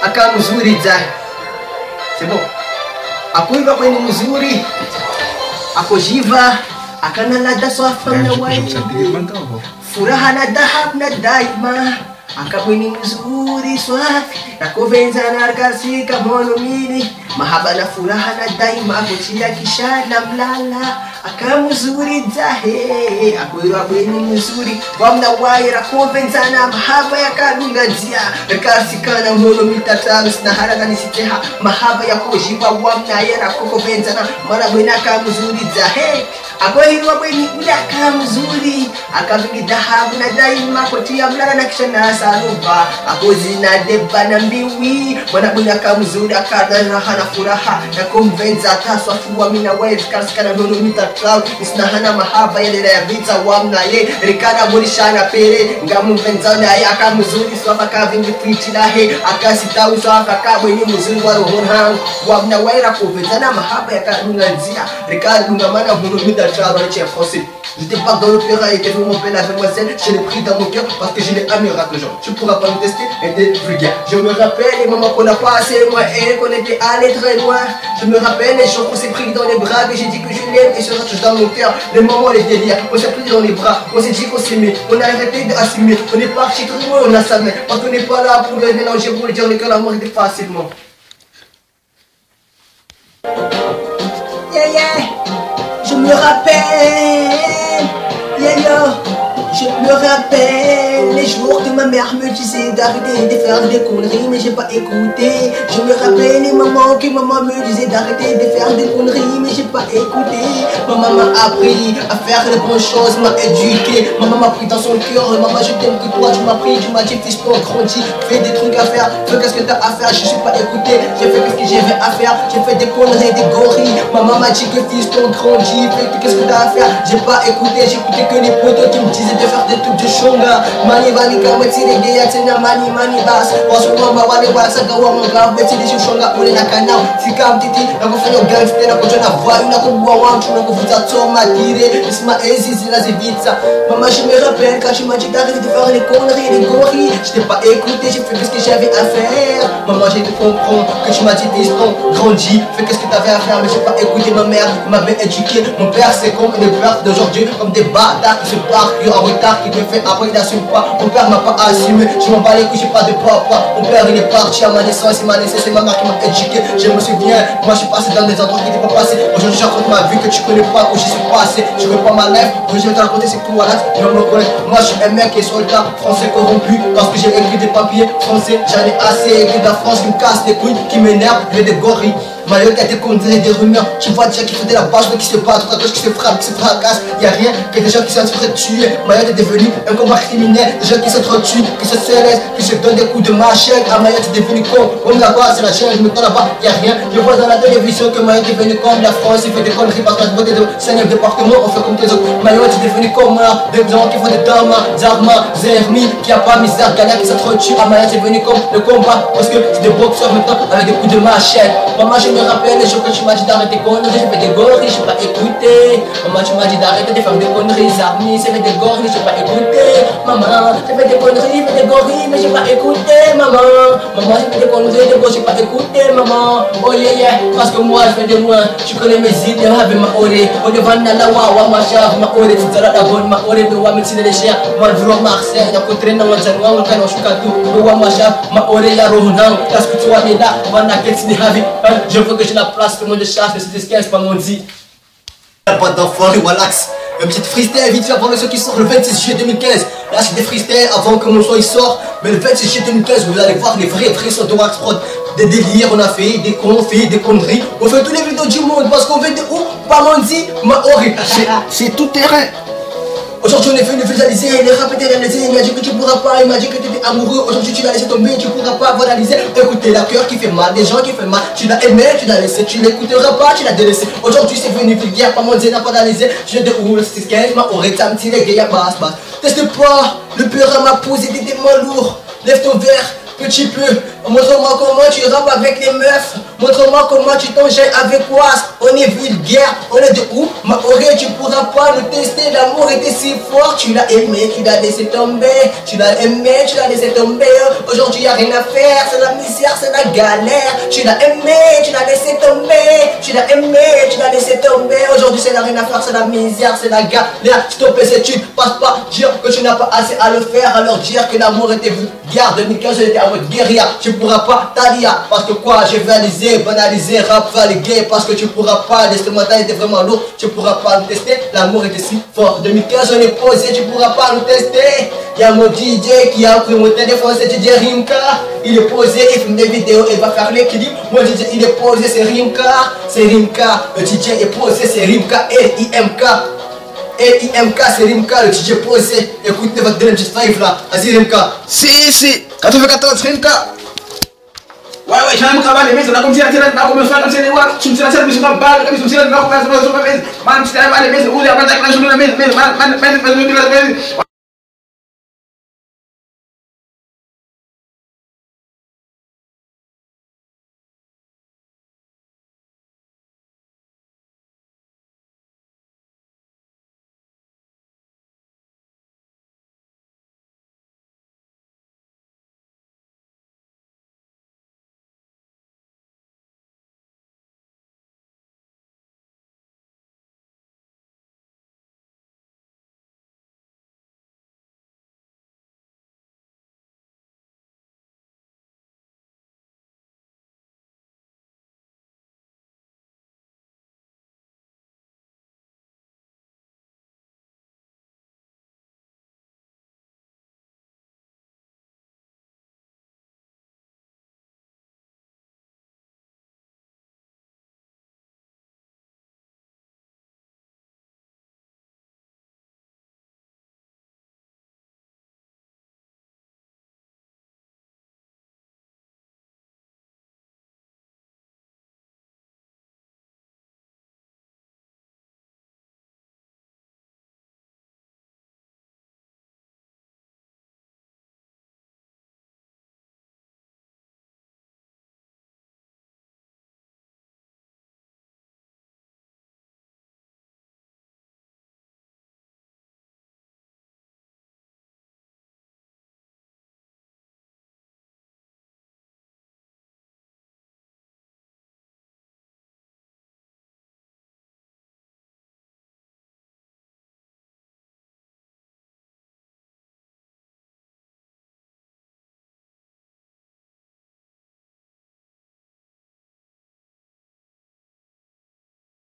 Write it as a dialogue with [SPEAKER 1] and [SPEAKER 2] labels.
[SPEAKER 1] aka mzuri dzahe. C'est bon. Akuiva kwenye mzuri. Akojiva akanalada swafanya wai. Furaha na dahab na daima. Akabwini mzuri swafi nakovenza na kasika mono mini mahaba na furaha na daima kuchia kisha na mlala akamzuri zahe akwira bweni mzuri wamna waira kovenza na mahaba ya kadunga njia kasika na mono mitatano sina haraka nisiteha mahaba ya kojiba wamna yera kovenza na mara bwena kamzuri zahe akwira bweni udaka mzuri akavingi dahabu na daima kuchia mlala na kisha na saruba akozina deba na mbiwi mwana bunya kamzuri akada raha na furaha na konvenza taswa fuwa mina waves kaskana nono mita cloud isna hana mahaba yelera ya vita wamna ye rikana bolishana pere ngamuvenza na ya kamzuri swafa kavingi twiti na he akasita uswafa kabweni mzuri wa rohon wamna waira konvenza na mahaba ya kadunga nzia rikana dunga mana nono mita cloud wa chef français. Je débarque dans l'opéra et t'es mon père la demoiselle. Je l'ai pris dans mon cœur parce que je l'ai aimé à genre. Tu pourras pas me tester et t'es vulgaire. Je me rappelle les moments qu'on a passé loin et qu'on était allé très loin. Je me rappelle les jours qu'on s'est pris dans les bras, que j'ai dit que je l'aime et sera toujours dans mon cœur. Les moments, les délires, on s'est pris dans les bras, on s'est dit qu'on s'aimait, on a arrêté d'assumer. On est parti très loin, on a sa main. Parce qu'on n'est pas là pour le mélanger, pour le dire que l'amour était facilement. Yeah, yeah. Je me rappelle, yeah, yo. Je me rappelle les jours que ma mère me disait d'arrêter de faire des conneries, mais j'ai pas écouté. Je me rappelle les moments que maman me disait d'arrêter de faire des conneries, mais j'ai pas écouté. Maman m'a appris à faire les bonnes choses, m'a éduqué. Maman m'a pris dans son cœur, maman je t'aime que toi. Tu m'as pris, tu m'as dit fils ton grandis, fais des trucs à faire, fais qu'est-ce que t'as à faire. Je suis pas écouté, j'ai fait qu'est-ce que j'avais à faire. J'ai fait des conneries, des gorilles. Maman m'a dit que fils ton grandis, fais qu'est-ce que t'as à faire. J'ai pas écouté, j'écoutais que les potos qui me disaient de faire des trucs de shonga. Mani bani kama tire geya tena mani bas. Wasu mama wale wasaga wa mwanga beti de shonga ule na kanao. Sika mtiti na kufanya gangster na kujana voix na kubwa wantu na kuvuta toma dire. Isma ezi zinazivita. Maman je me rappelle quand tu m'as dit d'arrêter de faire les conneries, les gorilles. Je t'ai pas écouté, j'ai fait ce que j'avais à faire. Maman j'ai dû comprendre que tu m'as dit fiston, grandis, fais qu'est-ce que t'avais à faire, mais j'ai pas écouté ma mère, m'avait éduqué. Mon père c'est comme les pères d'aujourd'hui, comme des bâtards qui se partent, qui en retard, qui me fait après il n'assume pas. Mon père m'a pas assumé, je m'en bats les couilles, j'ai pas de papa. Mon père il est parti à ma naissance, c'est ma naissance, c'est ma mère qui m'a éduqué. Je me souviens, moi je suis passé dans des endroits qui n'étaient pas passés. Aujourd'hui je raconte ma vie que tu connais pas, où j'y suis passé. Tu connais pas ma life, aujourd'hui je vais te raconter c'est tout voilà, tu vas me reconnaître. Moi je suis un mec qui est soldat, français corrompu, parce que j'ai écrit des papiers français. J'en ai assez écrit de la France qui me casse les couilles, qui m'énerve, j'ai des gorilles. Mayotte a été condamné des rumeurs, tu vois des gens qui font de la base, qui se battent, qui se frappent, qui se fracassent, y'a rien que des gens qui sont en train de tuer. Mayotte est devenu un combat criminel, des gens qui s'entretuent, qui se célèbrent, qui se donnent des coups de machette. Mayotte est devenu comme là-bas, c'est la chaîne, je me tends là-bas, y'a rien. Je vois dans la télévision que Mayotte est devenu comme la France, il fait des conneries parce que la beauté de 5e département, on fait comme les autres. Mayotte est devenu comme des gens qui font des dames, Zarma, Zermi, qui a pas misère, Gala qui s'entretuent. Mayotte est devenu comme le combat, parce que c'est des boxeurs maintenant avec des coups de machette. Maman, je me rappelle les jours que tu m'as dit d'arrêter des conneries, j'ai fait des gorilles, j'ai pas écouté. Maman, tu m'as dit d'arrêter de faire des conneries, Zarmi, j'ai fait des gorilles, j'ai pas écouté. Maman, j'ai fait des conneries, j'ai fait des gorilles, mais j'ai pas écouté. Maman, j'ai fait des conneries, des gorilles, j'ai pas écouté. Maman, oh yeah yeah, parce que moi je fais de loin, tu connais mes idées, avec ma orée. On est venu là, waouh, ma chère, ma orée, tu diras la bonne, ma orée, de wa médecine les chiens. Moi je veux Marseille, y'a qu'on traîne dans mon janouan, on canne, on choque tout. De wa ma chère, ma orée, y'a rohnan, parce que tu vois, il est là, on a qu'elle s'y je veux que j'ai la place, tout le monde de chasse, mais c'est pas mon dit. Pas d'enfant, relax. Une petite freestyle vite fait avant le son qui sort le 26 juillet 2015. Là c'est des freestyles avant que mon son il sort. Mais le 26 juillet 2015 vous allez voir les vrais sons de Wax Prod. Des délires, on a fait des cons, on fait des conneries. On fait tous les vidéos du monde parce qu'on fait de où? Pas Mondi, Maori. C'est tout terrain. Aujourd'hui on est venu visualiser, les rap étaient réalisés. Il m'a dit que tu pourras pas, il m'a dit que tu étais amoureux. Aujourd'hui tu l'as laissé tomber, tu pourras pas analyser. Écoutez la cœur qui fait mal, des gens qui font mal. Tu l'as aimé, tu l'as laissé, tu l'écouteras pas, tu l'as délaissé. Aujourd'hui c'est venu vulgaire, pas mon Dieu n'a pas analysé. Je viens de où le 6-15, ma oreille, ça me tire les gars, basse, basse. Teste pas, le peur m'a posé des démons lourds. Lève ton verre, petit peu, Montre-moi comment tu rappes avec les meufs. Montre-moi comment tu t'enchaînes avec Was. On est vulgaire, on est de où? Maoré, tu pourras pas nous tester. L'amour était si fort. Tu l'as aimé, tu l'as laissé tomber. Tu l'as aimé, tu l'as laissé tomber. Aujourd'hui, y a rien à faire. C'est la misère, c'est la galère. Tu l'as aimé, tu l'as laissé tomber. Tu l'as aimé, tu l'as laissé tomber. Aujourd'hui, c'est la rien à faire. C'est la misère, c'est la galère. Stopper cette étude, passe pas dire que tu n'as pas assez à le faire. Alors dire que l'amour était vulgaire. 2015, j'étais en mode guérilla. Tu pourras pas t'allier. Parce que quoi, j'ai validé, banalisé, rap valigué. Parce que tu pourras pas, l'instrumental était vraiment lourd. Tu pourras pas nous tester, l'amour était si fort. 2015, on est posé, tu pourras pas nous tester. Y'a mon DJ qui a pris mon téléphone, c'est DJ Rimka. Il est posé, il filme des vidéos, il va faire les clips. Mon DJ, il est posé, c'est Rimka. C'est Rimka, le DJ est posé, c'est Rimka, L-I-M-K. L-I-M-K, c'est Rimka, le DJ posé. Écoutez votre deuxième five là, vas-y Rimka.
[SPEAKER 2] Si, 94 Rimka. Ouais, j'aime travailler, mais c'est comme si on était là, comme on fait comme si on était là, tu me dis la scène, mais je m'en parle, comme si on était là, comme si on était là, man, je t'aime aller, mais où il y a pas de la journée, mais,